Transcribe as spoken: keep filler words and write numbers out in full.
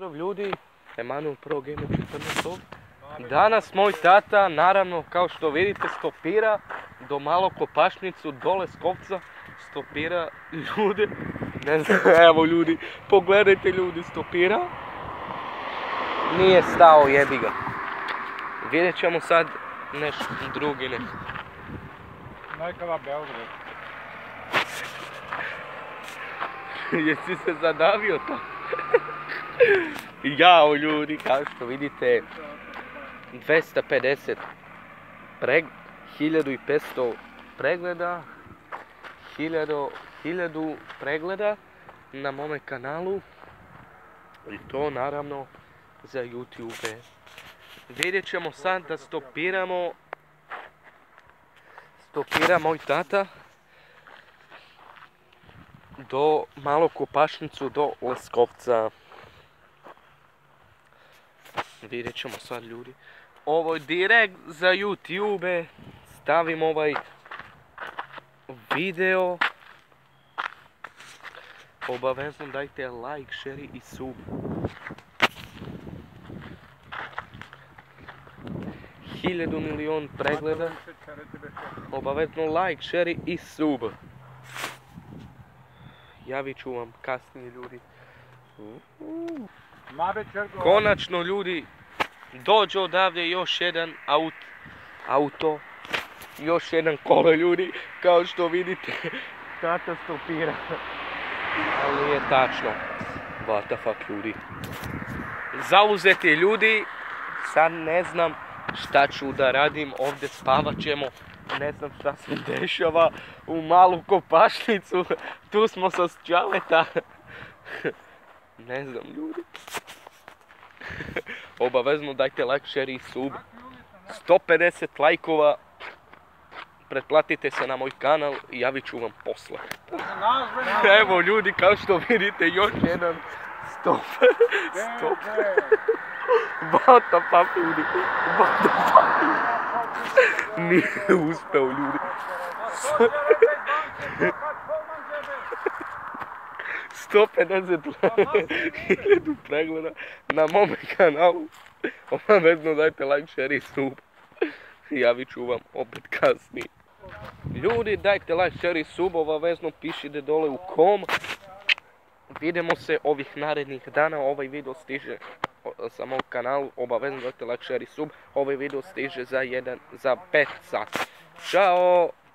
Pozdrav ljudi, Emanuel Pro Gamer četrnaest. Danas moj tata, naravno kao što vidite, stopira do malo kopašnicu dole s kopca, stopira ljude, ne znam, evo ljudi, pogledajte ljudi, stopira, nije stao, jebi ga. Vidjet ćemo sad nešto drugi ne. Nekada Beograd. Jesi se zadavio to? Jao ljudi, kao što vidite, dvesta pedeset preg... hiljadu petsto pregleda, hiljadu, hiljadu pregleda na mome kanalu i to naravno za YouTube. Vidjet ćemo sad da stopiramo, stopira moj tata do malo kopašnicu do Leskovca. Vidjet ćemo sad ljudi. Ovo je direkt za YouTube. Stavim ovaj video. Obavezno dajte like, share i sub. Hiljadu milion pregleda. Obavezno like, share i sub. Javit ću vam kasnije ljudi. Konačno ljudi, dođe odavde još jedan aut, auto, još jedan kolo ljudi, kao što vidite, tata stopira, ali nije tačno, what the fuck ljudi. Zauzeti ljudi, sad ne znam šta ću da radim, ovdje spavat ćemo, ne znam šta se dešava, u malu kopašnicu, tu smo sa Čaleta. Ne znam ljudi. Obavezno dajte like, share i sub. sto pedeset lajkova. Pretplatite se na moj kanal i javit ću vam posle. Evo ljudi, kao što vidite, još jedan stop. Stop. What the fuck ljudi. What the fuck. Nije uspeo ljudi. sto pedeset hiljadu pregleda na mome kanalu. Obavezno dajte like, share i sub. Javit ću vam opet kasnije. Ljudi, dajte like, share i sub, obavezno pišite dole u kom. Vidimo se ovih narednih dana, ovaj video stiže sa mog kanalu, obavezno dajte like, share i sub. Ovaj video stiže za jedan, za pet sati. Ćao!